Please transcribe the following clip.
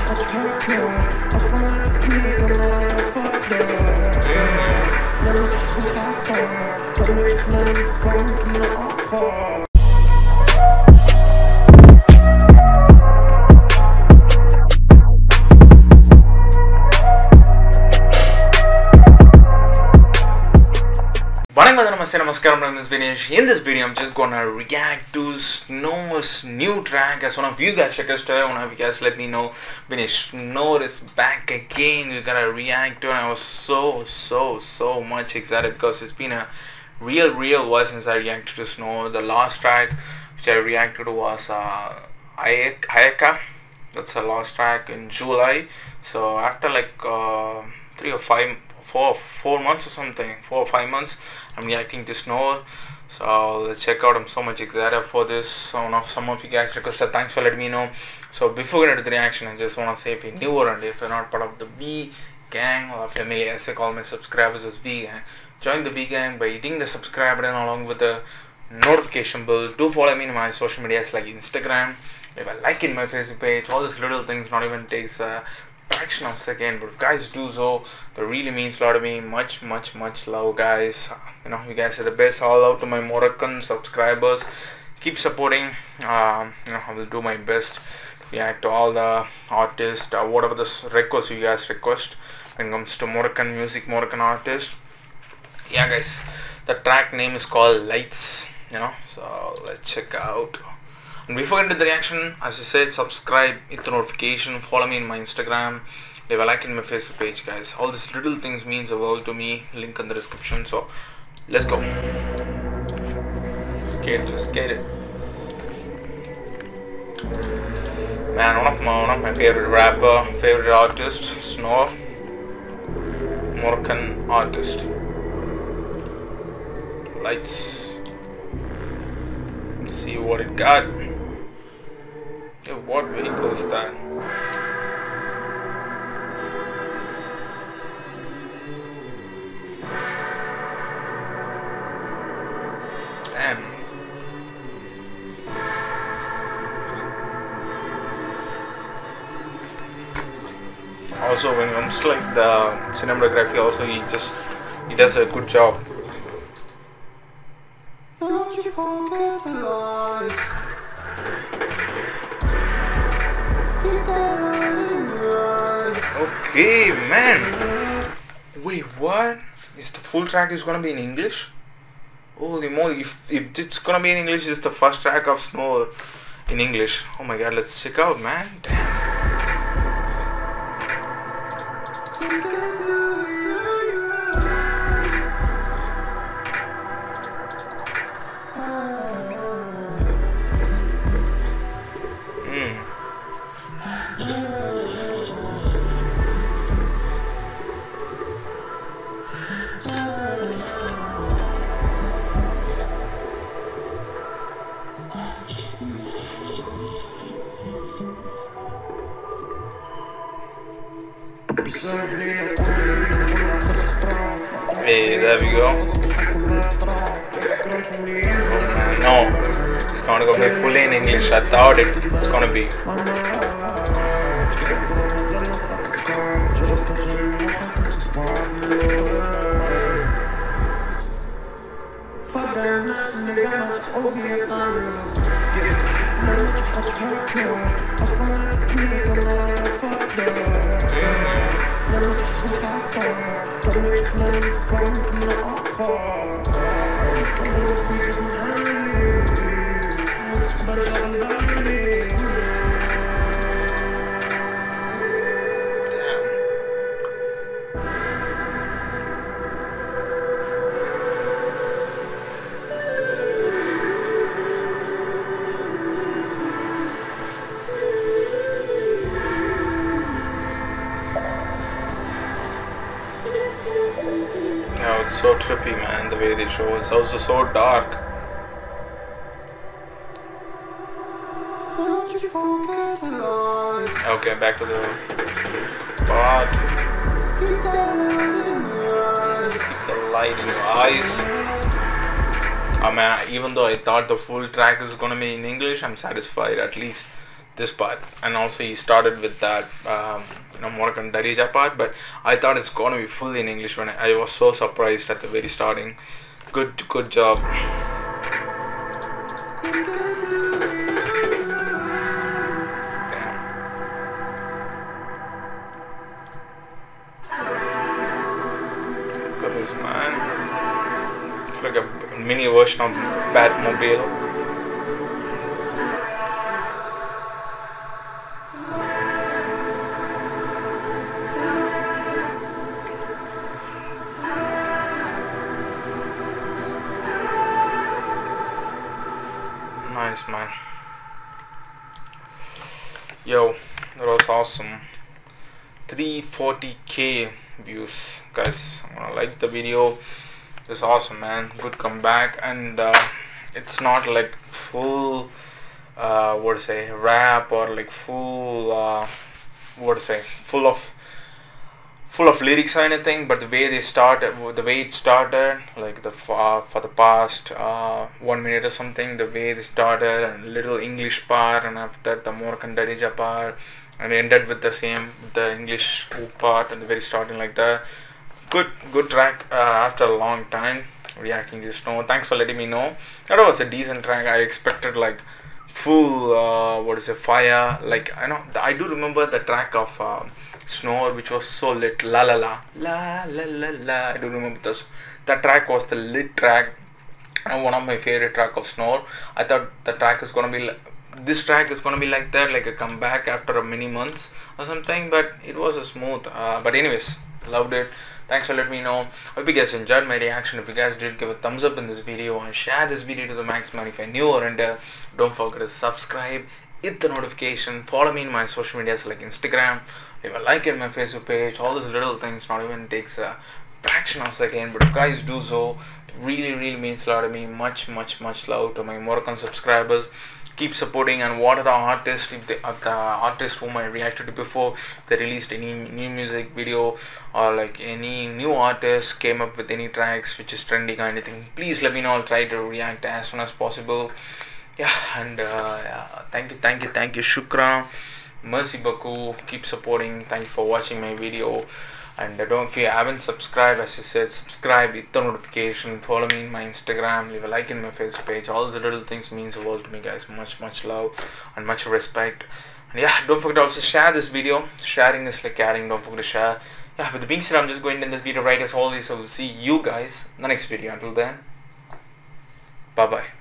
Namaskaram, my name is Vinesh. In this video, I'm just gonna react to Snow's new track. As one of you guys requested, one of you guys let me know, Vinesh, Snow is back again. We're gonna react to it. And I was so much excited because it's been a real while since I reacted to Snow. The last track which I reacted to was Ayeka. That's the last track in July. So after like 4 months or something, 4 or 5 months, I'm reacting to Snow. So let's check out. I'm so much excited for this. Some of you guys requested, thanks for letting me know. So before we get into the reaction, I just want to say, if you're new and if you're not part of the V gang or family, as I call my subscribers as V gang, join the V gang by hitting the subscribe button along with the notification bell. Do follow me in my social medias like Instagram, leave a like in my Facebook page. All these little things not even takes a fraction of a second, but if guys do so, that really means a lot to me. Much love, guys. You know, you guys are the best. All out to my Moroccan subscribers. Keep supporting. I will do my best to react to all the artists, whatever the requests you guys request when it comes to Moroccan music, Moroccan artists. Yeah, guys, the track name is called Lights. So let's check out. And before I get into the reaction, as I said, subscribe, hit the notification, follow me in my Instagram, leave a like in my Facebook page, guys. All these little things means the world to me. Link in the description. So let's go. Let's get it. Man, one of my favorite rapper, favorite artist, Snow, Moroccan artist. Lights. Let's see what it got. Hey, what vehicle is that? Damn. Also, when it comes to like the cinematography, also he does a good job. Don't you forget the lights. Okay, man. Wait, what? Is the full track is gonna be in English? Holy moly! If it's gonna be in English, it's the first track of Snow in English. Oh my God! Let's check out, man. Damn. Hey, there we go. No, it's gonna go be fully in English. I thought it's gonna be. It's so trippy, man, the way they show. It's also so dark. Okay, back to the part. Keep the light in your eyes. Oh man, even though I thought the full track is gonna be in English, I'm satisfied. At least this part, and also he started with that Morgan Darija part, but I thought it's gonna be full in English when I was so surprised at the very starting. Good job. Look at this, man. Like a mini version of Batmobile. Nice, man. Yo, that was awesome. 340k views, guys. I'm gonna like the video. It's awesome, man. Good comeback, and it's not like full what to say, rap, or like full what to say, full of lyrics or anything, but the way it started, like for the past 1 minute or something, the way they started, and little English part, and after that the Morgan Darija part, and ended with the English part and the very starting like that. Good track after a long time reacting to Snow. Thanks for letting me know. That was a decent track. I expected like full fire. Like I do remember the track of Snow, which was so lit. La la la la la la la. I do remember this. That track was the lit track. One of my favorite track of Snow. I thought the track is gonna be this track is gonna be like that, like a comeback after many months or something. But it was a smooth. But anyways, loved it. Thanks for letting me know. Hope you guys enjoyed my reaction. If you guys did, give a thumbs up in this video and share this video to the maximum. If you're new or under, don't forget to subscribe, hit the notification, follow me in my social medias like Instagram, leave a like in my Facebook page. All these little things not even takes a fraction of a second, but if you guys do so, it really means a lot to me. Much love to my Moroccan subscribers. Keep supporting. And what are the artists, if the artists whom I reacted to before, if they released any new music video, or like any new artist came up with any tracks which is trending or anything, please let me know. I'll try to react as soon as possible. Yeah, and yeah, thank you, shukran, merci beaucoup. Keep supporting. Thank you for watching my video. And if you haven't subscribed, as I said, subscribe, hit the notification, follow me in my Instagram, leave a like in my Facebook page. All the little things means the world to me, guys. Much love and much respect. And yeah, don't forget to also share this video. Sharing is like caring. Don't forget to share. Yeah, with the being said, I'm just going to end this video right as always. I will see you guys in the next video. Until then, bye bye.